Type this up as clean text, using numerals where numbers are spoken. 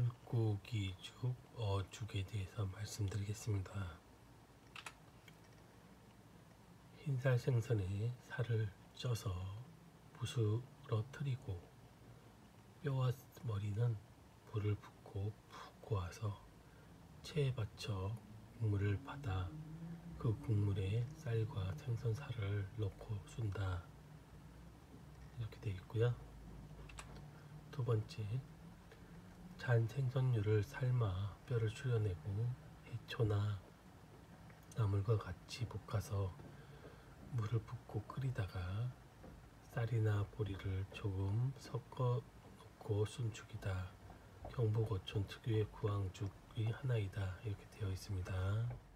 물고기죽, 어죽에 대해서 말씀드리겠습니다. 흰살 생선의 살을 쪄서 부스러뜨리고 뼈와 머리는 불을 붓고 푹 고아서 체에 받쳐 국물을 받아 그 국물에 쌀과 생선살을 넣고 쏜다, 이렇게 되어 있고요. 두 번째, 잔 생선류를 삶아 뼈를 출여내고 해초나 나물과 같이 볶아서 물을 붓고 끓이다가 쌀이나 보리를 조금 섞어 놓고 쏜 죽이다. 경북 어촌 특유의 구황죽의 하나이다, 이렇게 되어 있습니다.